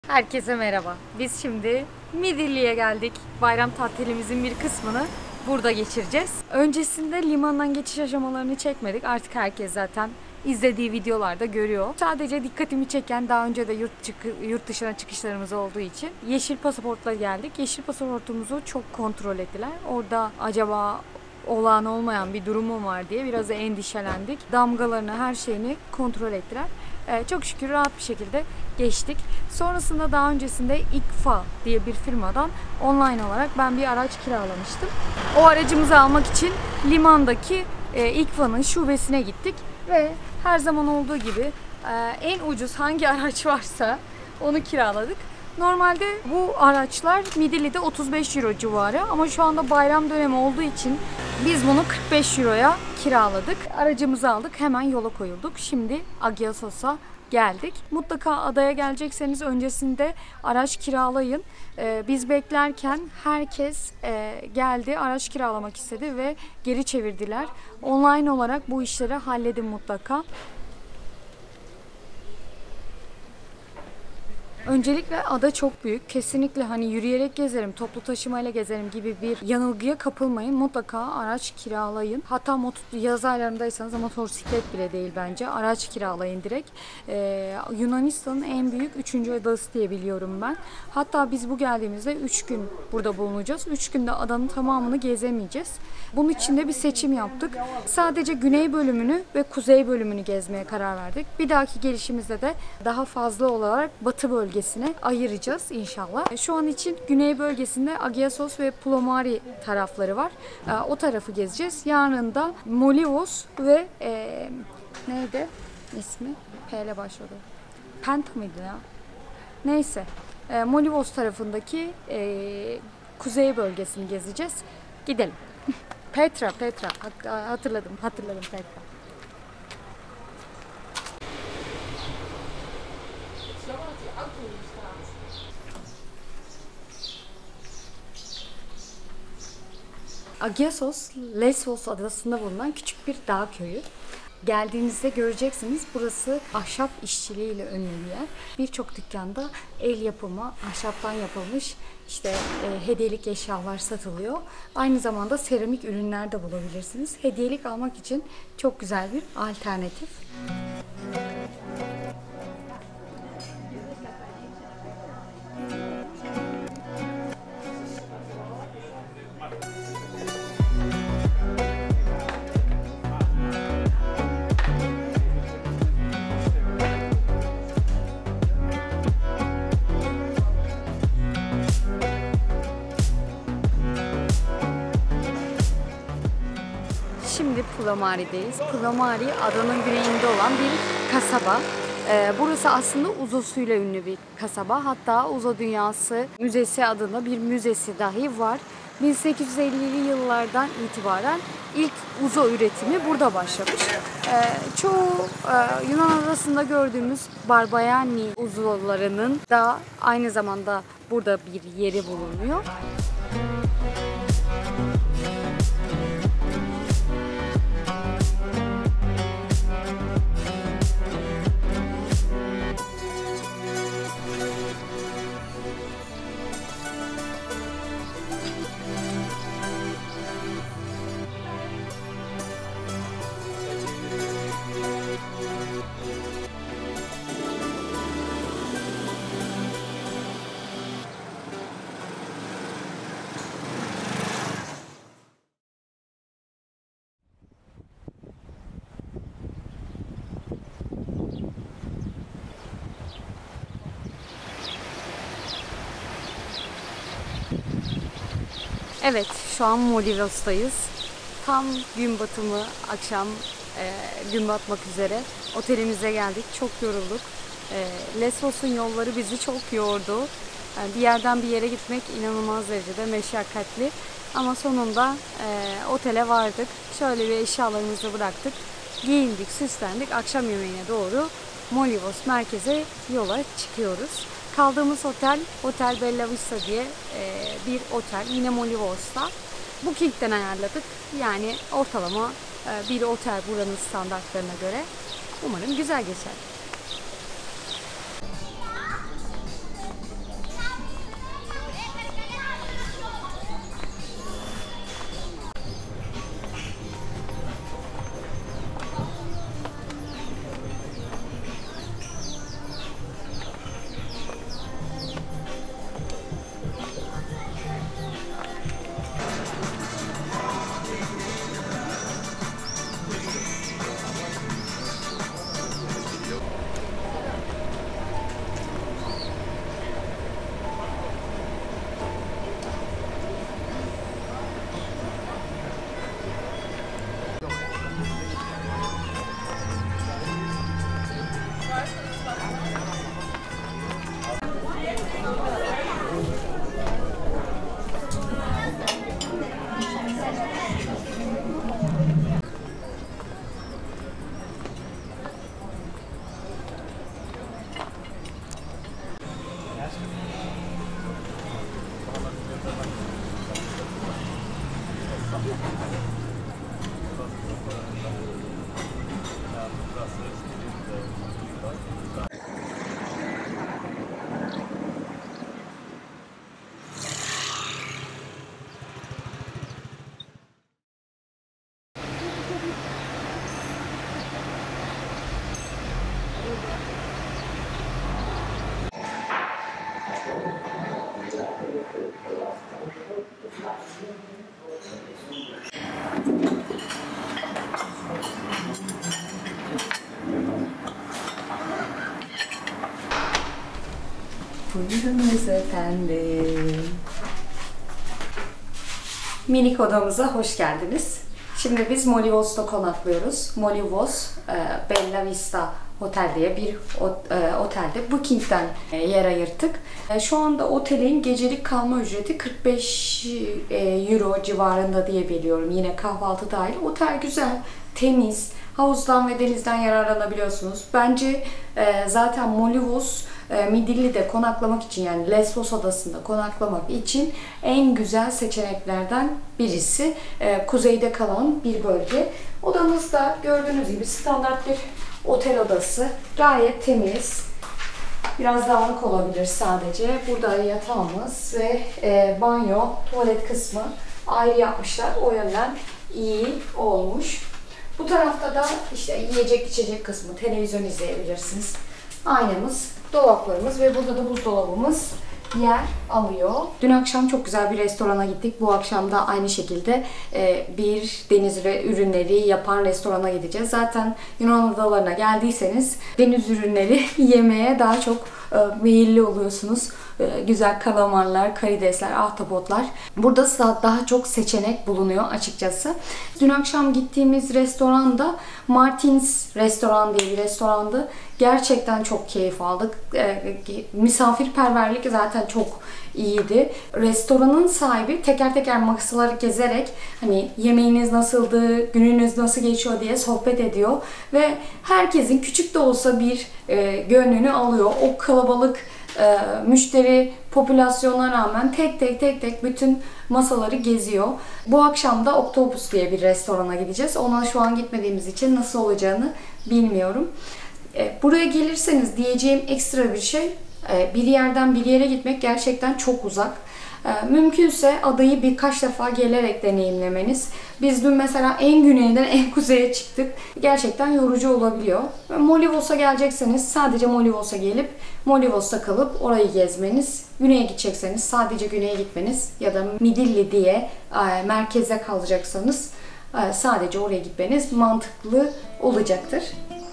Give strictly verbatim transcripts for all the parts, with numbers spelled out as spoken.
Herkese merhaba. Biz şimdi Midilli'ye geldik. Bayram tatilimizin bir kısmını burada geçireceğiz. Öncesinde limandan geçiş aşamalarını çekmedik. Artık herkes zaten izlediği videolarda görüyor. Sadece dikkatimi çeken daha önce de yurt, çıkı, yurt dışına çıkışlarımız olduğu için yeşil pasaportla geldik. Yeşil pasaportumuzu çok kontrol ettiler. Orada acaba olağan olmayan bir durumu var diye biraz endişelendik. Damgalarını, her şeyini kontrol ettiler. Ee, çok şükür rahat bir şekilde geçtik. Sonrasında daha öncesinde İKFA diye bir firmadan online olarak ben bir araç kiralamıştım. O aracımızı almak için limandaki e, İKFA'nın şubesine gittik ve her zaman olduğu gibi e, en ucuz hangi araç varsa onu kiraladık. Normalde bu araçlar Midilli'de otuz beş euro civarı ama şu anda bayram dönemi olduğu için biz bunu kırk beş euroya kiraladık. Aracımızı aldık, hemen yola koyulduk. Şimdi Agiosos'a geldik. Mutlaka adaya gelecekseniz öncesinde araç kiralayın. Ee, biz beklerken herkes e, geldi, araç kiralamak istedi ve geri çevirdiler. Online olarak bu işleri halledin mutlaka. Öncelikle ada çok büyük. Kesinlikle hani yürüyerek gezerim, toplu taşımayla gezerim gibi bir yanılgıya kapılmayın. Mutlaka araç kiralayın. Hatta motor, yaz aylarındaysanız motosiklet bile değil bence. Araç kiralayın direkt. Ee, Yunanistan'ın en büyük üçüncü adası diye biliyorum ben. Hatta biz bu geldiğimizde üç gün burada bulunacağız. üç günde adanın tamamını gezemeyeceğiz. Bunun için de bir seçim yaptık. Sadece güney bölümünü ve kuzey bölümünü gezmeye karar verdik. Bir dahaki gelişimizde de daha fazla olarak batı bölümü bölgesine ayıracağız inşallah. Şu an için güney bölgesinde Agiossos ve Pulomari tarafları var. O tarafı gezeceğiz. Yarın da Molivos ve e, neydi ismi? P ile başladı. Penta mıydı ya? Neyse. E, Molivos tarafındaki e, kuzey bölgesini gezeceğiz. Gidelim. Petra, Petra. Hatırladım, hatırladım Petra. Agiossos, Lesvos adasında bulunan küçük bir dağ köyü. Geldiğinizde göreceksiniz, burası ahşap işçiliğiyle ünlü bir yer. Birçok dükkanda el yapımı, ahşaptan yapılmış işte e, hediyelik eşyalar satılıyor. Aynı zamanda seramik ürünler de bulabilirsiniz. Hediyelik almak için çok güzel bir alternatif. Şimdi Pulomari'deyiz. Pulomari adanın güneyinde olan bir kasaba. Ee, burası aslında uzosuyla ünlü bir kasaba. Hatta Uzo Dünyası Müzesi adında bir müzesi dahi var. bin sekiz yüz ellili yıllardan itibaren ilk uzo üretimi burada başlamış. Ee, çoğu e, Yunan adasında gördüğümüz Barbayani uzolarının da aynı zamanda burada bir yeri bulunuyor. Evet, şu an Molivos'tayız. Tam gün batımı, akşam e, gün batmak üzere. Otelimize geldik, çok yorulduk. E, Lesvos'un yolları bizi çok yordu. Yani bir yerden bir yere gitmek inanılmaz derecede meşakkatli. Ama sonunda e, otele vardık. Şöyle bir eşyalarımızı bıraktık. Giyindik, süslendik. Akşam yemeğine doğru Molivos merkeze yola çıkıyoruz. Kaldığımız otel, Otel Bella Vista diye e, bir otel. Yine Molivos'ta. Booking'den ayarladık. Yani ortalama e, bir otel buranın standartlarına göre. Umarım güzel geçer. Buyurunuz efendim. Minik odamıza hoş geldiniz. Şimdi biz Molivos'ta konaklıyoruz. Molivos, Bella Vista Hotel diye bir otelde Booking'den yer ayırttık. Şu anda otelin gecelik kalma ücreti kırk beş euro civarında diye biliyorum. Yine kahvaltı dahil. Otel güzel, temiz. Havuzdan ve denizden yararlanabiliyorsunuz. Bence zaten Molivos Midilli'de konaklamak için, yani Lesbos adasında konaklamak için en güzel seçeneklerden birisi. Kuzeyde kalan bir bölge. Odamız da gördüğünüz gibi standart bir otel odası. Gayet temiz. Biraz dağınık olabilir sadece. Burada yatağımız ve banyo, tuvalet kısmı ayrı yapmışlar. O yönden iyi olmuş. Bu tarafta da işte yiyecek içecek kısmı, televizyon izleyebilirsiniz. Aynamız, dolaplarımız ve burada da buzdolabımız yer alıyor. Dün akşam çok güzel bir restorana gittik. Bu akşam da aynı şekilde bir deniz ürünleri yapan restorana gideceğiz. Zaten Yunan adalarına geldiyseniz deniz ürünleri yemeye daha çok meyilli oluyorsunuz. Güzel kalamarlar, karidesler, ahtapotlar. Burada daha çok seçenek bulunuyor açıkçası. Dün akşam gittiğimiz restoran da Martins Restoran diye bir restorandı. Gerçekten çok keyif aldık. Misafirperverlik zaten çok iyiydi. Restoranın sahibi teker teker masaları gezerek hani yemeğiniz nasıldı, gününüz nasıl geçiyor diye sohbet ediyor ve herkesin küçük de olsa bir e, gönlünü alıyor. O kalabalık e, müşteri popülasyona rağmen tek tek tek tek bütün masaları geziyor. Bu akşam da Octopus diye bir restorana gideceğiz. Ona şu an gitmediğimiz için nasıl olacağını bilmiyorum. E, buraya gelirseniz diyeceğim ekstra bir şey, bir yerden bir yere gitmek gerçekten çok uzak. Mümkünse adayı birkaç defa gelerek deneyimlemeniz. Biz dün mesela en güneyden en kuzeye çıktık. Gerçekten yorucu olabiliyor. Molivos'a gelecekseniz sadece Molivos'a gelip Molivos'ta kalıp orayı gezmeniz. Güneye gidecekseniz sadece güneye gitmeniz ya da Midilli diye merkeze kalacaksanız sadece oraya gitmeniz mantıklı olacaktır.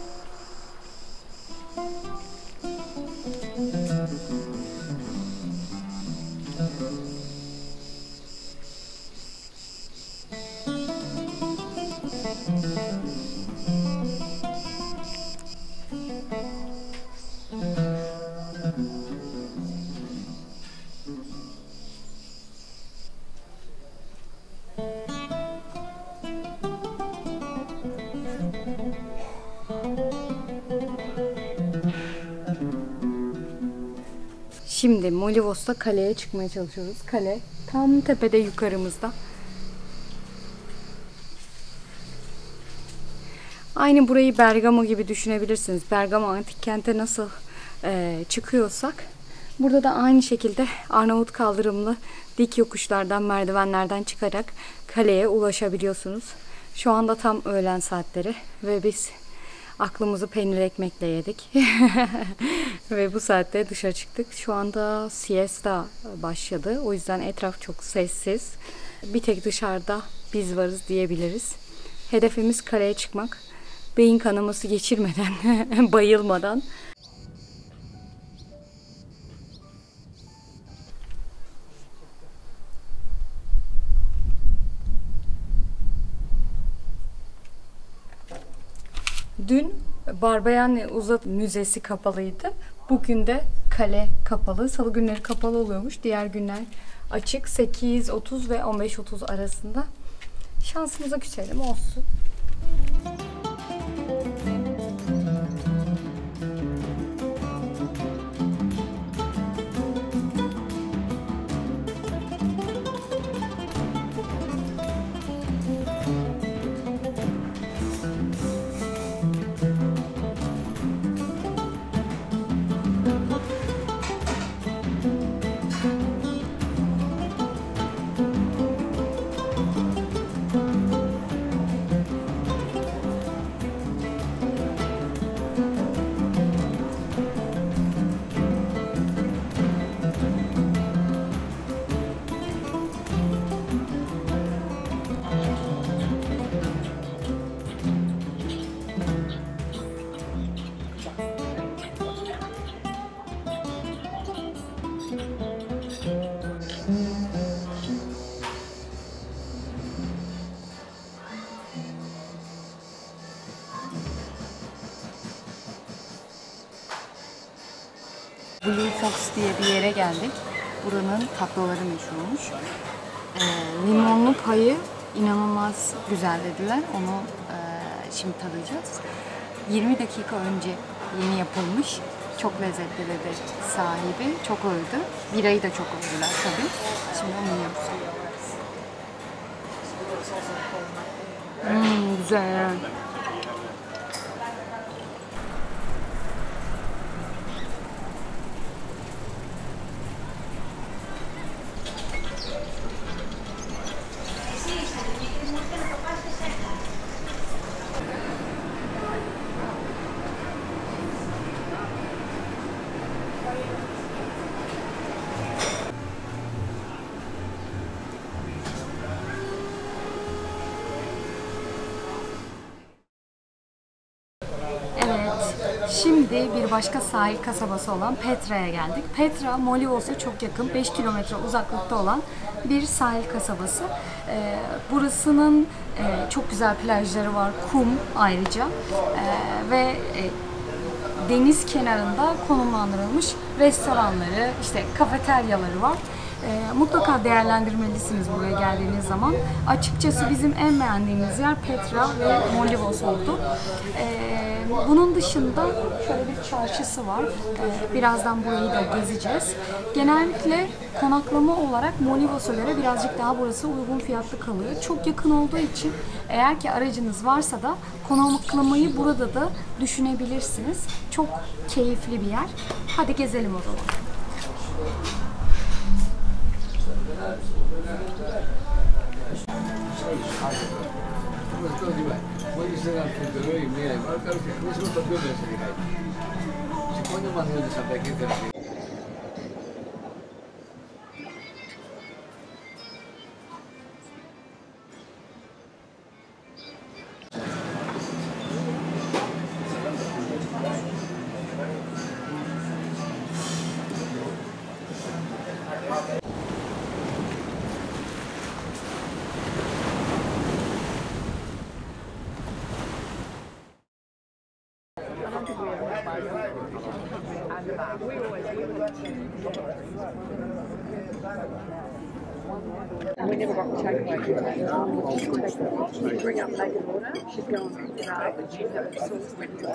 Şimdi Molivos'ta kaleye çıkmaya çalışıyoruz. Kale tam tepede yukarımızda. Aynı burayı Bergamo gibi düşünebilirsiniz. Bergamo antik kente nasıl e, çıkıyorsak burada da aynı şekilde Arnavut kaldırımlı dik yokuşlardan, merdivenlerden çıkarak kaleye ulaşabiliyorsunuz. Şu anda tam öğlen saatleri ve biz aklımızı peynir ekmekle yedik. Ve bu saatte dışarı çıktık. Şu anda siesta başladı. O yüzden etraf çok sessiz. Bir tek dışarıda biz varız diyebiliriz. Hedefimiz kaleye çıkmak. Beyin kanaması geçirmeden, bayılmadan. Dün Barbayani Uzat Müzesi kapalıydı. Bugün de kale kapalı. Salı günleri kapalı oluyormuş. Diğer günler açık. sekiz otuz ve on beş otuz arasında. Şansımıza küselim olsun. diye bir yere geldik. Buranın tatlıları meşhurmuş. Ee, limonlu payı inanılmaz güzel dediler. Onu e, şimdi tadacağız. yirmi dakika önce yeni yapılmış. Çok lezzetli dedi sahibi. Çok övdü. Birayı da çok övdüler tabii. Şimdi onu yiyoruz. Hmm, güzel. Şimdi bir başka sahil kasabası olan Petra'ya geldik. Petra, Molivos'a çok yakın, beş kilometre uzaklıkta olan bir sahil kasabası. Ee, burasının e, çok güzel plajları var, kum ayrıca ee, ve e, deniz kenarında konumlandırılmış restoranları, işte kafeteryaları var. E, mutlaka değerlendirmelisiniz buraya geldiğiniz zaman. Açıkçası bizim en beğendiğimiz yer Petra ve Molivos oldu. E, bunun dışında şöyle bir çarşısı var. E, birazdan burayı da gezeceğiz. Genellikle konaklama olarak Molivos'a göre birazcık daha burası uygun fiyatlı kalıyor. Çok yakın olduğu için eğer ki aracınız varsa da konaklamayı burada da düşünebilirsiniz. Çok keyifli bir yer. Hadi gezelim o zaman. And we never got the takeaway. You bring up Lake Water, she's going to the and she's got the sauce went to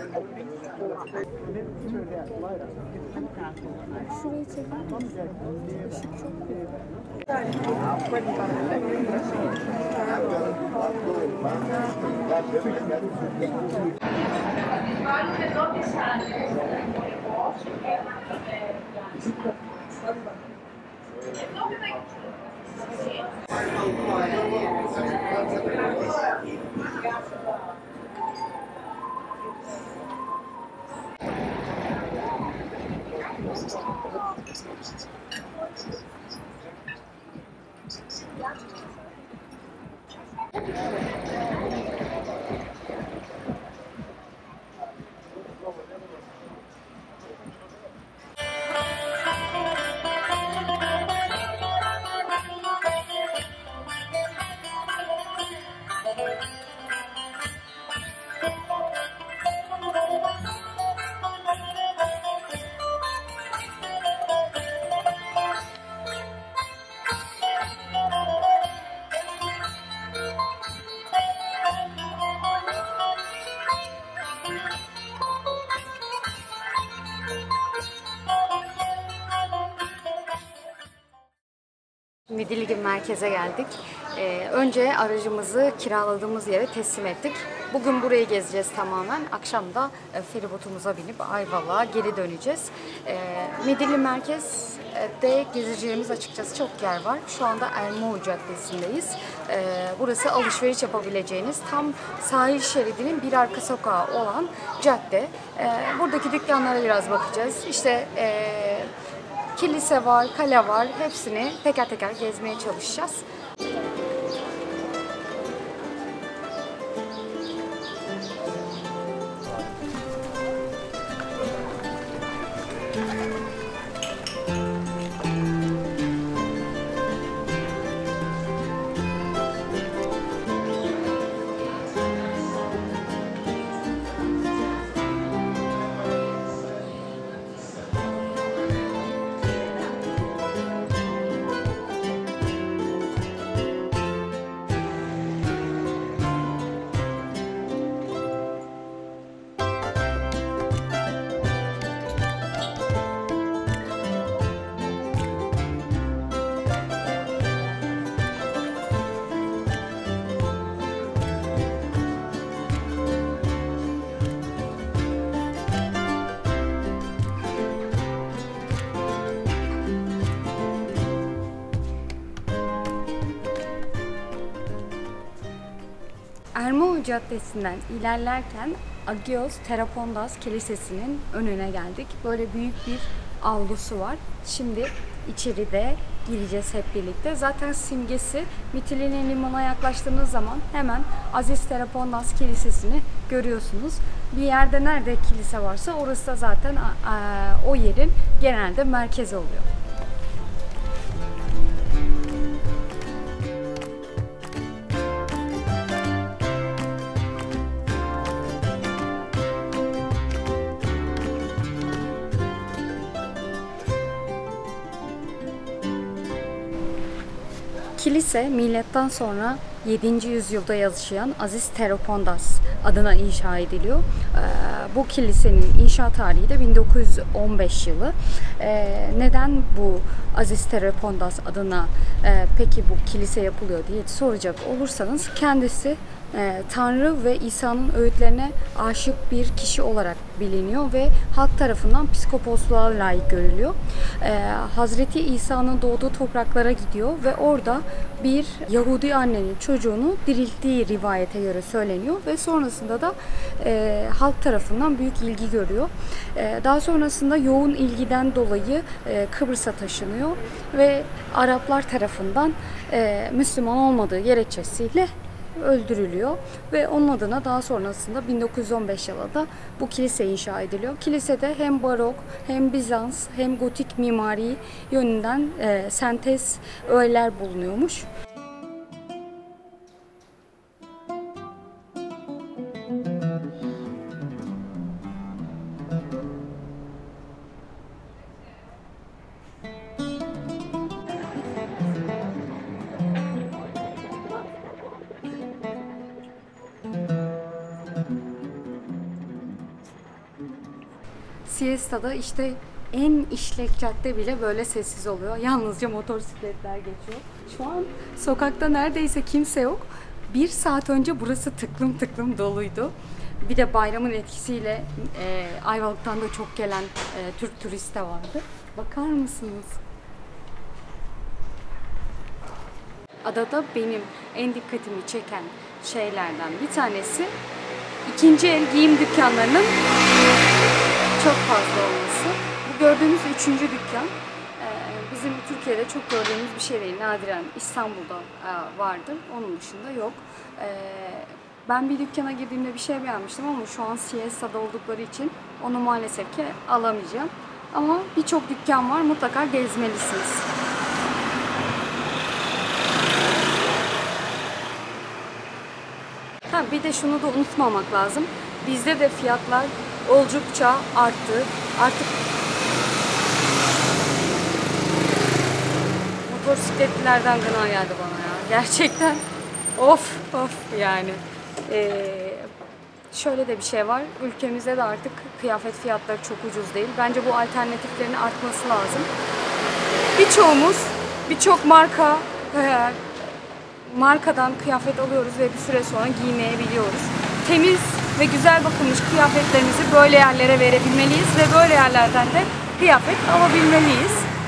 Midilli merkeze geldik. Ee, önce aracımızı kiraladığımız yere teslim ettik. Bugün burayı gezeceğiz tamamen. Akşam da e, feribotumuza binip Ayvalık'a geri döneceğiz. E, Midilli merkezde gezeceğimiz açıkçası çok yer var. Şu anda Ermoğlu Caddesi'ndeyiz. E, burası alışveriş yapabileceğiniz tam sahil şeridinin bir arka sokağı olan cadde. E, buradaki dükkanlara biraz bakacağız. İşte e, kilise var, kale var. Hepsini teker teker gezmeye çalışacağız. Ermao Caddesi'nden ilerlerken Agios Terapondas Kilisesi'nin önüne geldik. Böyle büyük bir avlusu var. Şimdi içeride gireceğiz hep birlikte. Zaten simgesi, Mitilini limana yaklaştığınız zaman hemen Aziz Terapondas Kilisesi'ni görüyorsunuz. Bir yerde nerede kilise varsa orası da zaten o yerin genelde merkezi oluyor. Kilise milattan sonra yedinci yüzyılda yaşayan Aziz Terapondas adına inşa ediliyor. Ee, bu kilisenin inşa tarihi de bin dokuz yüz on beş yılı. Ee, neden bu Aziz Terapondas adına e, peki bu kilise yapılıyor diye soracak olursanız, kendisi e, Tanrı ve İsa'nın öğütlerine aşık bir kişi olarak biliniyor ve halk tarafından psikoposluğa layık görülüyor. E, Hazreti İsa'nın doğduğu topraklara gidiyor ve orada bir Yahudi annenin çocuğunu dirilttiği rivayete göre söyleniyor ve sonrasında da e, halk tarafından büyük ilgi görüyor. E, daha sonrasında yoğun ilgiden dolayı e, Kıbrıs'a taşınıyor ve Araplar tarafından e, Müslüman olmadığı gerekçesiyle öldürülüyor ve onun adına daha sonrasında bin dokuz yüz on beş yılında bu kilise inşa ediliyor. Kilisede hem barok, hem Bizans, hem gotik mimari yönünden e, sentez öğeler bulunuyormuş. Siesta'da işte en işlek cadde bile böyle sessiz oluyor. Yalnızca motosikletler geçiyor. Şu an sokakta neredeyse kimse yok. Bir saat önce burası tıklım tıklım doluydu. Bir de bayramın etkisiyle e, Ayvalık'tan da çok gelen e, Türk turist de vardı. Bakar mısınız? Adada benim en dikkatimi çeken şeylerden bir tanesi ikinci el giyim dükkanlarının çok fazla olması. Bu gördüğünüz üçüncü dükkan. Ee, bizim Türkiye'de çok gördüğümüz bir şey değil. Nadiren İstanbul'da e, vardır. Onun dışında yok. Ee, ben bir dükkana girdiğimde bir şey beğenmiştim ama şu an Siesta'da oldukları için onu maalesef ki alamayacağım. Ama birçok dükkan var. Mutlaka gezmelisiniz. Ha, bir de şunu da unutmamak lazım. Bizde de fiyatlar oldukça arttı. Artık motosikletlilerden gına geldi bana ya. Gerçekten of of yani. Ee, şöyle de bir şey var. Ülkemizde de artık kıyafet fiyatları çok ucuz değil. Bence bu alternatiflerin artması lazım. Birçoğumuz birçok marka markadan kıyafet alıyoruz ve bir süre sonra giymeyebiliyoruz. Temiz ve güzel bakılmış kıyafetlerimizi böyle yerlere verebilmeliyiz ve böyle yerlerden de kıyafet alabilmeliyiz.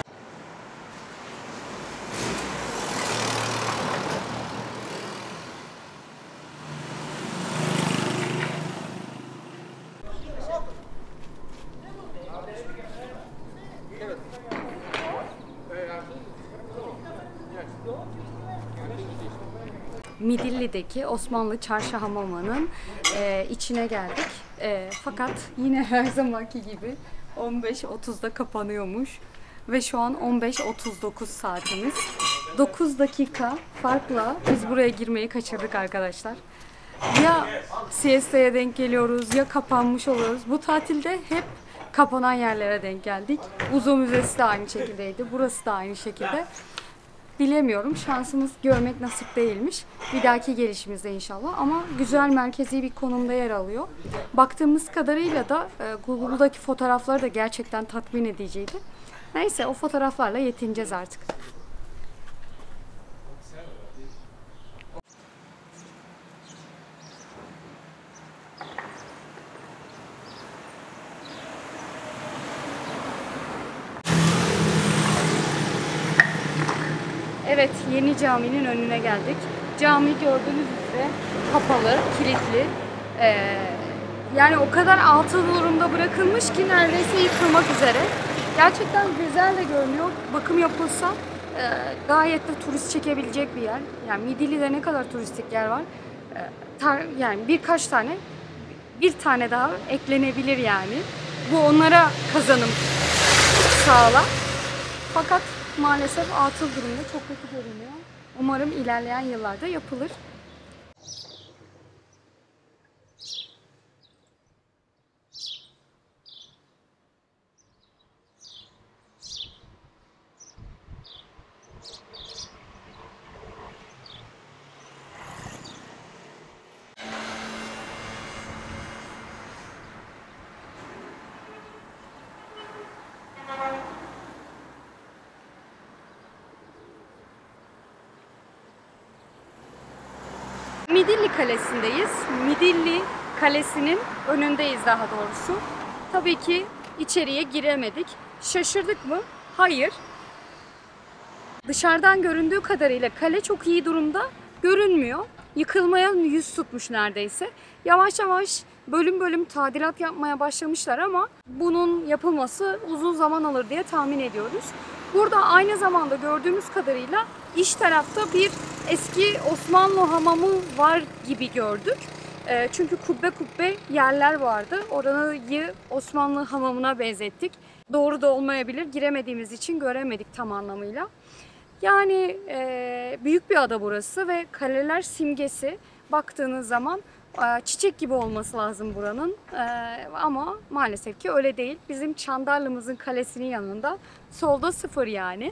Midilli'deki Osmanlı Çarşı Hamamı'nın e, içine geldik. E, fakat yine her zamanki gibi on beş otuzda kapanıyormuş. Ve şu an on beş otuz dokuz saatimiz. dokuz dakika farkla biz buraya girmeyi kaçırdık arkadaşlar. Ya siesta'ya denk geliyoruz ya kapanmış oluyoruz. Bu tatilde hep kapanan yerlere denk geldik. Uzo Müzesi de aynı şekildeydi. Burası da aynı şekilde. Bilemiyorum. Şansımız görmek nasip değilmiş. Bir dahaki gelişimizde inşallah. Ama güzel merkezi bir konumda yer alıyor. Baktığımız kadarıyla da e, Google'daki fotoğrafları da gerçekten tatmin ediciydi. Neyse o fotoğraflarla yetineceğiz artık. Evet, Yeni Cami'nin önüne geldik. Cami gördüğünüz üzere kapalı, kilitli. Ee, yani o kadar altı durumda bırakılmış ki neredeyse yıkılmak üzere. Gerçekten güzel de görünüyor. Bakım yapılsa e, gayet de turist çekebilecek bir yer. Yani Midilli'de ne kadar turistik yer var? E, tar yani birkaç tane, bir tane daha eklenebilir yani. Bu onlara kazanım sağlar. Fakat maalesef atıl durumda, çok kötü görünüyor. Umarım ilerleyen yıllarda yapılır. Midilli Kalesi'ndeyiz. Midilli Kalesi'nin önündeyiz daha doğrusu. Tabii ki içeriye giremedik. Şaşırdık mı? Hayır. Dışarıdan göründüğü kadarıyla kale çok iyi durumda görünmüyor. Yıkılmaya yüz tutmuş neredeyse. Yavaş yavaş bölüm bölüm tadilat yapmaya başlamışlar ama bunun yapılması uzun zaman alır diye tahmin ediyoruz. Burada aynı zamanda gördüğümüz kadarıyla iç tarafta bir eski Osmanlı hamamı var gibi gördük. E, çünkü kubbe kubbe yerler vardı. Orayı Osmanlı hamamına benzettik. Doğru da olmayabilir. Giremediğimiz için göremedik tam anlamıyla. Yani e, büyük bir ada burası ve kaleler simgesi. Baktığınız zaman e, çiçek gibi olması lazım buranın. E, ama maalesef ki öyle değil. Bizim Çandarlı'mızın kalesinin yanında solda sıfır yani.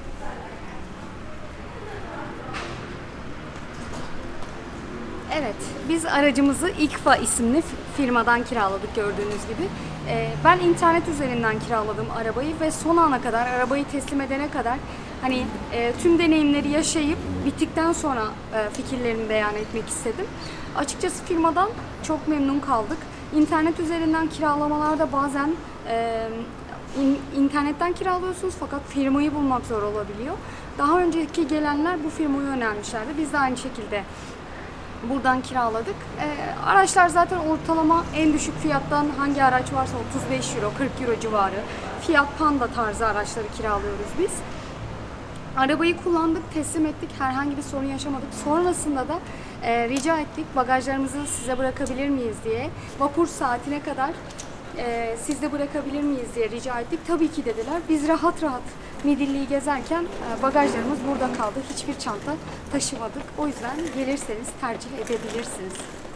Evet, biz aracımızı İKFA isimli firmadan kiraladık gördüğünüz gibi. Ee, ben internet üzerinden kiraladım arabayı ve son ana kadar, arabayı teslim edene kadar hani e, tüm deneyimleri yaşayıp bittikten sonra e, fikirlerimi beyan etmek istedim. Açıkçası firmadan çok memnun kaldık. İnternet üzerinden kiralamalarda bazen e, in, internetten kiralıyorsunuz fakat firmayı bulmak zor olabiliyor. Daha önceki gelenler bu firmayı önermişlerdi. Biz de aynı şekilde buradan kiraladık. E, araçlar zaten ortalama en düşük fiyattan hangi araç varsa otuz beş euro, kırk euro civarı. Fiat Panda tarzı araçları kiralıyoruz biz. Arabayı kullandık, teslim ettik. Herhangi bir sorun yaşamadık. Sonrasında da e, rica ettik bagajlarımızı size bırakabilir miyiz diye. Vapur saatine kadar e, sizde bırakabilir miyiz diye rica ettik. Tabii ki dediler. Biz rahat rahat Midilli'yi gezerken e, bagajlarımız burada kaldı. Hiçbir çanta taşımadık. O yüzden gelirseniz tercih edebilirsiniz.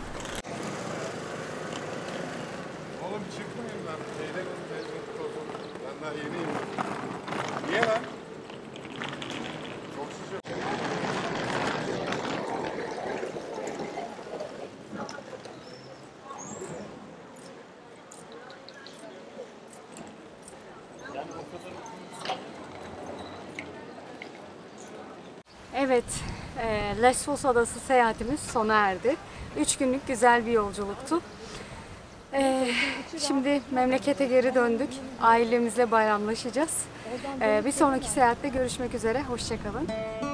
Oğlum çıkmayayım ben. Şeyde mezuniyet olsun. Ben daha yeniyim. Niye lan? Çok sıcak. Evet, e, Lesbos Adası seyahatimiz sona erdi. Üç günlük güzel bir yolculuktu. E, şimdi memlekete geri döndük. Ailemizle bayramlaşacağız. E, bir sonraki seyahatte görüşmek üzere. Hoşça kalın.